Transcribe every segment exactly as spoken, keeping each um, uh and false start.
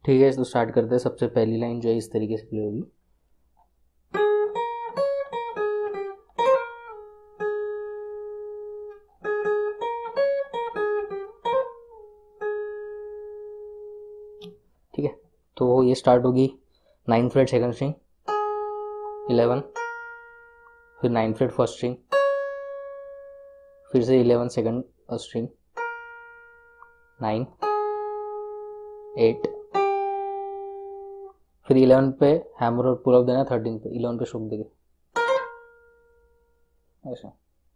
ठीक है, तो स्टार्ट करते हैं। सबसे पहली लाइन जो है इस तरीके से प्ले होगी। ठीक है, तो ये स्टार्ट होगी nine fret second string, eleven, फिर नाइन फ्रेट फर्स्ट स्ट्रिंग, फिर से eleven second string, nine, eight, फिर इलेवन पे हैमर और पुल अप देना, थर्टीन पे, इलेवन पे स्ट्रोक देंगे ऐसा,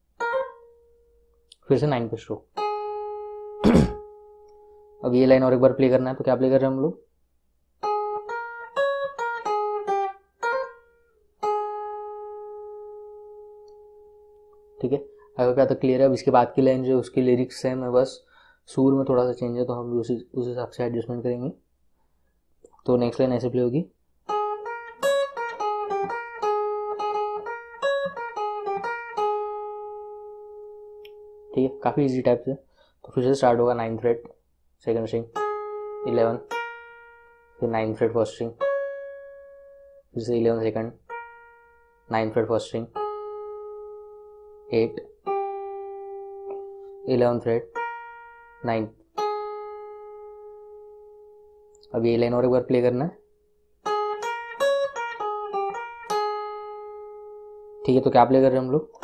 फिर से नाइन पे स्ट्रोक। अब ये लाइन और एक बार प्ले करना है, तो क्या प्ले कर रहे हैं हम लोग? ठीक है, अगर क्या तो क्लियर है। अब इसके बाद की लाइन जो उसकी लिरिक्स सेम है, बस सुर में थोड़ा सा चेंज है, तो हम उसी उस हिसाब से एडजस्टमेंट करेंगे। तो नेक्स्ट लाइन ऐसे प्ले होगी। ठीक है, काफ़ी इजी टाइप से। तो फिर से स्टार्ट होगा nine fret second string, eleven, फिर नाइन फ्रेट फर्स्ट स्ट्रिंग, फिर से eleven second, nine fret first string, eight, eleven fret, nine. अब ये लाइन और एक बार प्ले करना है। ठीक है, तो क्या प्ले कर रहे हैं हम लोग?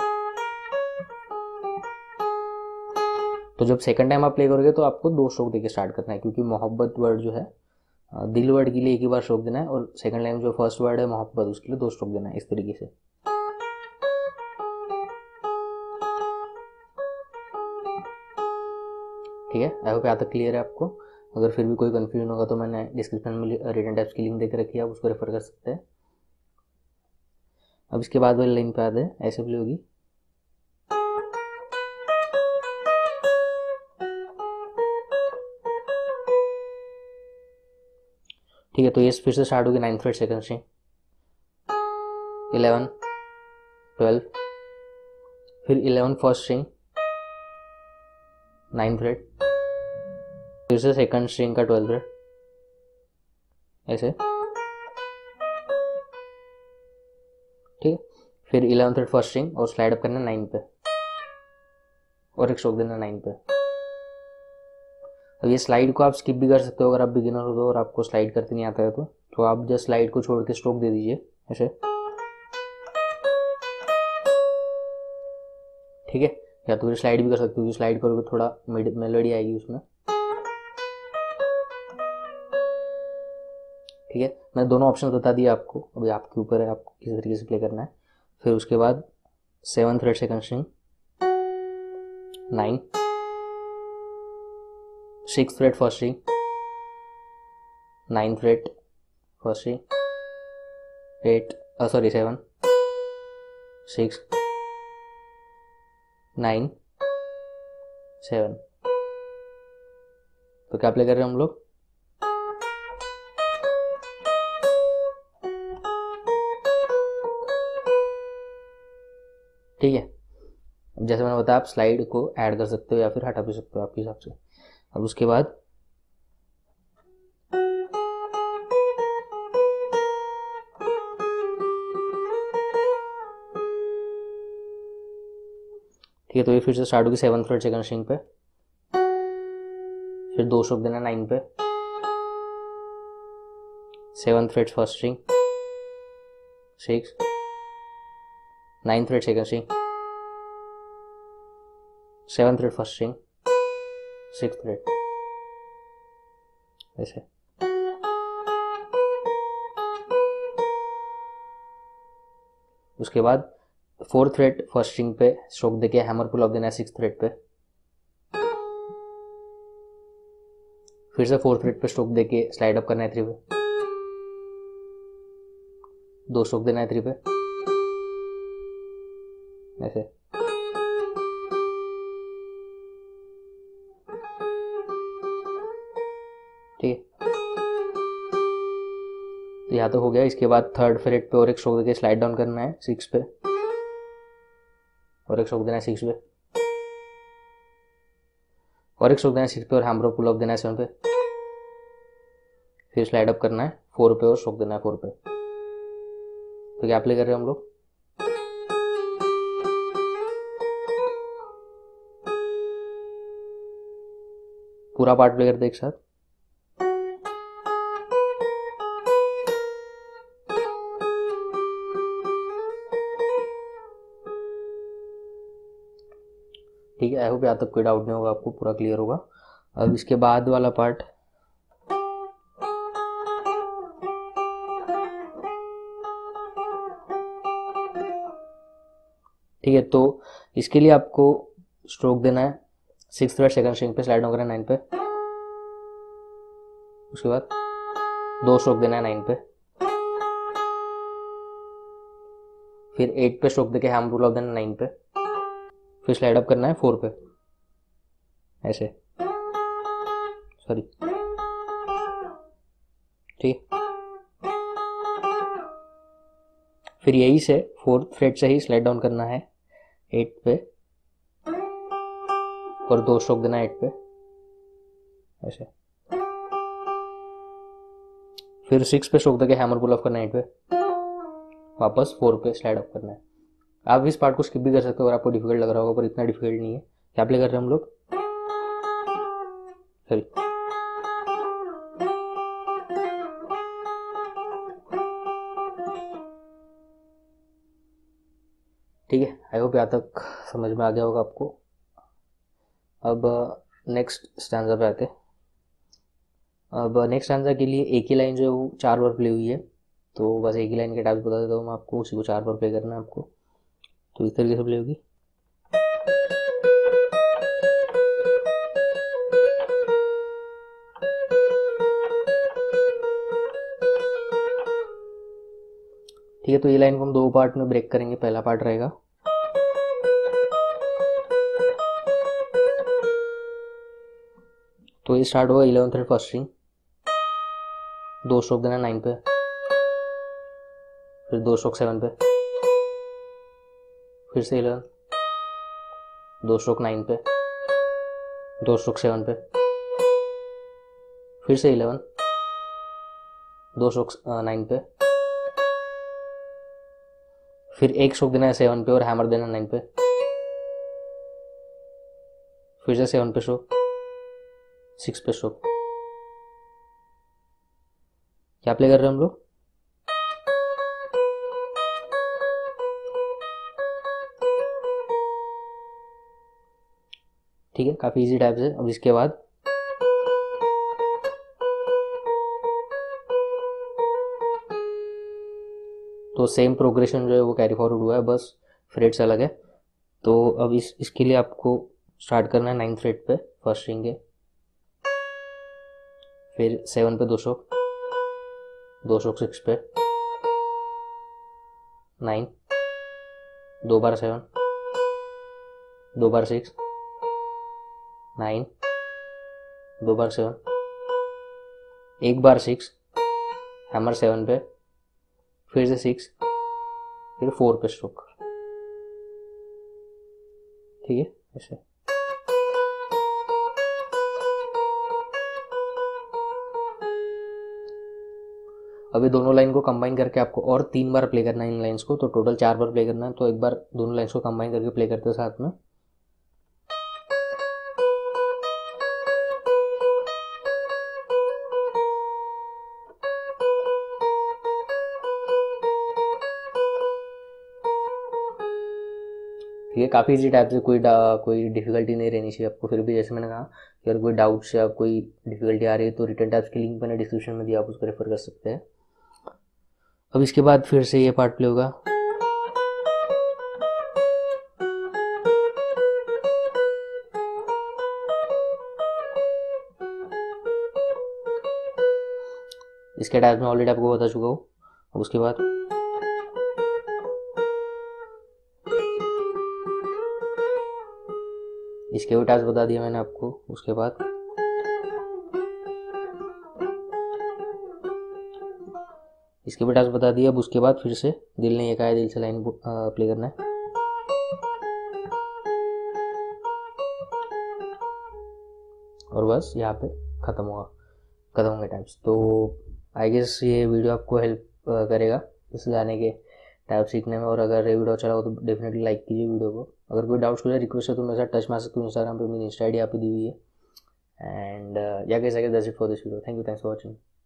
तो जब सेकंड टाइम आप प्ले करोगे तो आपको दो स्ट्रोक देके स्टार्ट करना है, क्योंकि मोहब्बत वर्ड जो है, दिल वर्ड के लिए एक ही बार स्ट्रोक देना है, और सेकंड लाइन जो फर्स्ट वर्ड है मोहब्बत, उसके लिए दो स्ट्रोक देना है, इस तरीके से। ठीक है, आई होप यहाँ तक क्लियर है आपको। अगर फिर भी कोई कंफ्यूजन होगा तो मैंने डिस्क्रिप्शन में रिटन टाइप्स की लिंक देकर रखी है, आप उसको रेफर कर सकते हैं। अब इसके बाद वाली लाइन पे आते हैं, ऐसे प्ले होगी। ठीक है, तो ये फिर से स्टार्ट होगी nine fret second string, eleven, twelve, फिर eleven first string, nine fret, फिर से सेकंड स्ट्रिंग का ट्वेल्व फ्रेट, ऐसे। ठीक है, फिर इलेवन फ्रेट फर्स्ट स्ट्रिंग और स्लाइड अप करना नाइन पे, और एक स्ट्रोक देना नाइन पे। अब ये स्लाइड को आप स्किप भी कर सकते हो अगर आप बिगिनर हो तो, और आपको स्लाइड करते नहीं आता है तो तो आप जस्ट स्लाइड को छोड़ के स्ट्रोक दे दीजिए ऐसे। ठीक है, या तो फिर स्लाइड भी कर सकते हो, स्लाइड करोगे थोड़ा मेलोडी आएगी उसमें। ठीक है, मैं दोनों ऑप्शन बता दिए आपको, अभी आपके ऊपर है आपको किस तरीके से प्ले करना है। फिर उसके बाद seven fret second string, nine, six fret first string, nine fret first string, eight, sorry seven, six, nine, seven. तो क्या प्ले कर रहे हैं हम लोग? ठीक है, जैसे मैंने बताया आप स्लाइड को ऐड कर सकते हो या फिर हटा भी सकते हो आपके हिसाब से। अब उसके बाद ठीक है, तो ये फिर से स्टार्ट होगी सेवन फ्रेट सेकंड स्ट्रिंग पे, फिर दो स्ट्रोक देना नाइन पे, seven fret first string, six, nine fret second string, seven fret first string, six fret, ऐसे। उसके बाद फोर्थ फ्रेट फर्स्ट स्ट्रिंग पे स्ट्रोक देके हैमर पुल अप देना है सिक्स फ्रेट पे, फिर से फोर्थ फ्रेट पे स्ट्रोक देके स्लाइड अप करना है थ्री पे, दो स्ट्रोक देना है थ्री पे, ऐसे। ठीक है, तो यहाँ तो हो गया। इसके बाद थर्ड फ्रेट पे और एक स्ट्रोक देके स्लाइड डाउन करना है सिक्स पे, और एक स्ट्रोक देना है सिक्स पे, और एक स्ट्रोक देना है सिक्स पे, और हैमर पुल अप देना है सेवन पे, फिर स्लाइड अप करना है फोर पे और स्ट्रोक देना है फोर पे। तो क्या प्ले कर रहे हैं हम लोग, पूरा पार्ट प्ले करते एक साथ। ठीक है, आई होप यहाँ तक कोई डाउट नहीं होगा, आपको पूरा क्लियर होगा। अब इसके बाद वाला पार्ट, ठीक है, तो इसके लिए आपको स्ट्रोक देना है सिक्स फ्रेट सेकंड स्ट्रिंग पे, स्लाइड डाउन करना है नाइन पे। उसके बाद दो स्ट्रोक देना है नाइन पे, फिर एट पे स्ट्रोक देके हैमर पुल ऑफ देना है नाइन पे, फिर स्लाइड अप करना है फोर पे ऐसे, सॉरी, ठीक। फिर यही से फोर्थ फ्रेट से ही स्लाइड डाउन करना है एट पे और दो स्ट्रोक देना है एट पे ऐसे, फिर सिक्स पे स्ट्रोक देके हैमर पुल ऑफ करना है एट पे, वापस फोर पे स्लाइड अप करना है। आप इस पार्ट को स्किप भी कर सकते हो अगर आपको डिफिकल्ट लग रहा होगा, पर इतना डिफिकल्ट नहीं है। क्या प्ले कर रहे हैं हम लोग, सॉरी, ठीक है, आई होप यहाँ तक समझ में आ गया होगा आपको। अब नेक्स्ट स्टैंजा पे आते हैं। अब नेक्स्ट स्टैंजा के लिए एक ही लाइन जो है वो चार बार प्ले हुई है, तो बस एक ही लाइन के टाइप्स बता देता हूँ मैं आपको, उसी को चार बार प्ले करना है आपको। तो इस तरीके से प्ले होगी। ठीक है, तो ये लाइन को हम दो पार्ट में ब्रेक करेंगे। पहला पार्ट रहेगा तो ये स्टार्ट होगा इलेवन थ्रेड फर्स्ट स्ट्रिंग, दो स्ट्रोक देना नाइन पे, फिर दो स्ट्रोक सेवन पे, फिर से इलेवन, दो स्ट्रोक नाइन पे, दो स्ट्रोक सेवन पे, फिर से इलेवन, दो स्ट्रोक नाइन पे, फिर एक स्ट्रोक देना है सेवन पे और हैमर देना नाइन पे, फिर से सेवन पे स्ट्रोक, सिक्स पे स्ट्रोक। क्या प्ले कर रहे हैं हम लोग, ठीक है, काफी इजी टाइप से। अब इसके बाद तो सेम प्रोग्रेशन जो है वो कैरी फॉरवर्ड हुआ है, बस फ्रेट्स अलग है। तो अब इस इसके लिए आपको स्टार्ट करना है नाइन फ्रेट पे फर्स्ट स्ट्रिंग के, फिर सेवन पे दो स्ट्रोक, दो स्ट्रोक सिक्स पे, नाइन, दो बार सेवन, दो बार सिक्स, नाइन, दो बार सेवन, एक बार सिक्स, हैमर सेवन पे, फिर से सिक्स, फिर फोर पे स्ट्रोक, ठीक है ऐसे। अभी दोनों लाइन को कंबाइन करके आपको और तीन बार प्ले करना है इन लाइंस को, तो टोटल चार बार प्ले करना है। तो एक बार दोनों लाइंस को कंबाइन करके प्ले करते हैं साथ में। ठीक है, काफ़ी इजी टाइप से, कोई कोई डिफिकल्टी नहीं रहनी चाहिए आपको। फिर भी जैसे मैंने कहा कि अगर कोई डाउट्स या कोई डिफिकल्टी आ रही है तो रिटर्न टाइप्स की लिंक मैंने डिस्क्रिप्शन में दिया, आप उसको रेफर कर सकते हैं। अब इसके बाद फिर से ये पार्ट प्ले होगा। इसके टाइप में ऑलरेडी आपको बता चुका हूँ। अब उसके बाद इसके भी टास्क बता दिया मैंने आपको। उसके बाद इसके भी टास्क बता दिया। अब उसके बाद फिर से दिल ने ये कहा है दिल से लाइन प्ले करना है। और बस यहाँ पे खत्म हुआ। खत्म होंगे टैब्स। तो आई गेस ये वीडियो आपको हेल्प करेगा इस गाने के टैब सीखने में। और अगर ये वीडियो अच्छा लगा तो डेफिनेटली लाइक कीजिए वीडियो को। अगर कोई डाउट्स हो जाए, रिक्वेस्ट है तो मेरे साथ टच मार सकते हो इंस्टाग्राम पे, मेरी इंस्टा आई डी यहाँ पे दी हुई है। And yeah guys I guess that's it for this video. Thank you, thanks for watching.